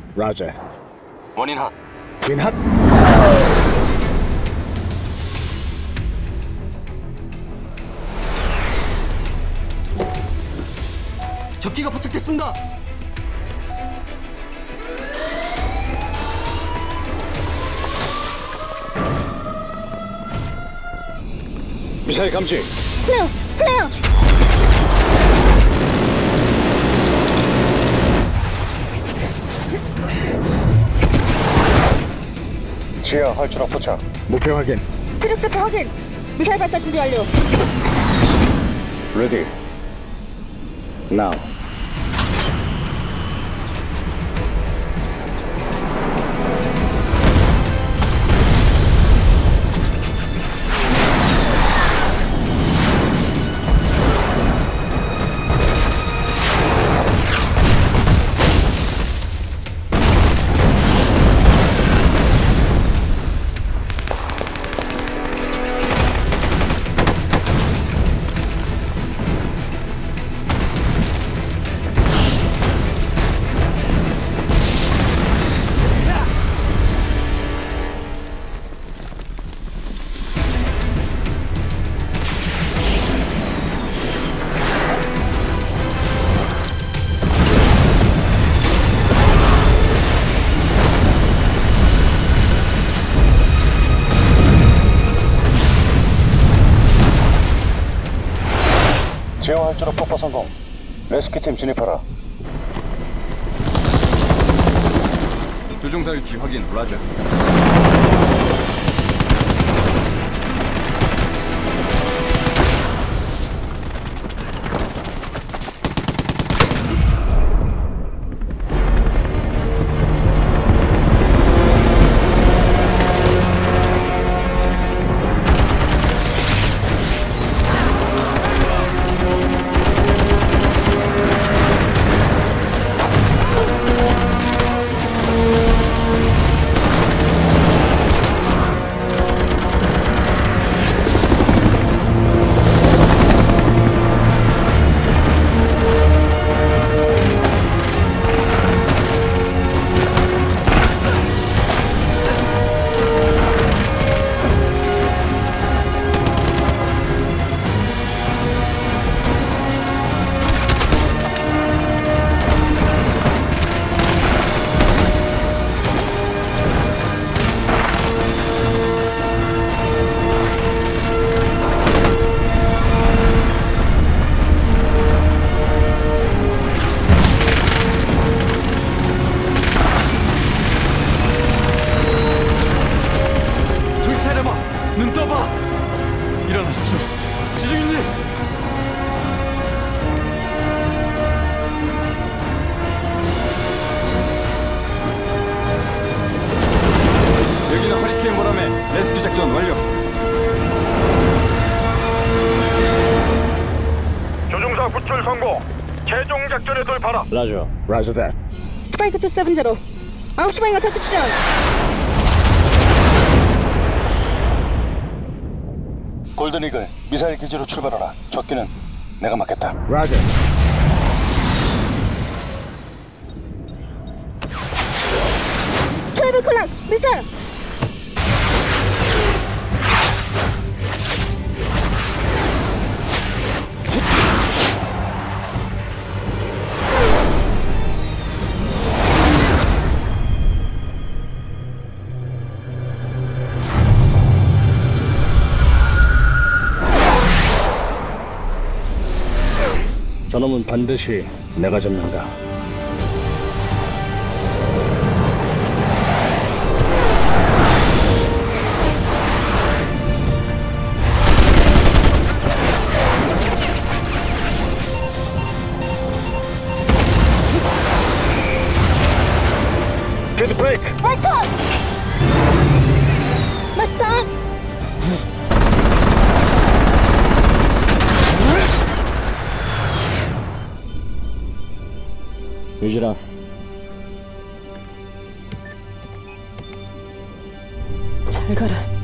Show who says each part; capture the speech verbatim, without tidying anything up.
Speaker 1: 라자.
Speaker 2: 원인 핫.
Speaker 1: 빈 핫.
Speaker 2: 적기가 포착됐습니다.
Speaker 1: 미사일 감지.
Speaker 3: 플레어! 플레어!
Speaker 1: 지하 활주로 포착. 목표 확인.
Speaker 3: 추적 좌표 확인! 미사일 발사 준비 완료!
Speaker 1: 레디. 나우. 지하 활주로 폭파 성공. 레스큐팀 진입하라.
Speaker 2: 조종사 위치 확인. 라자. 눈 떠봐! 일어나십시오, 지중이님! 여기는 허리케인 모람의 레스큐 작전 완료.
Speaker 4: 조종사 구출 성공. 최종 작전에 돌파라.
Speaker 1: 라자. 라자 대.
Speaker 3: 스파이크 이백칠십. 아홉 시 방향 탈출 출현!
Speaker 1: 골든이글, 미사일 기지로 출발하라. 적기는 내가 맡겠다. 라자.
Speaker 3: 트래블 콜락! 미사일!
Speaker 1: 저놈은 반드시 내가 잡는다. Hit the brake!
Speaker 3: Right touch! 맞다!
Speaker 1: 유지랑
Speaker 3: 잘 가라.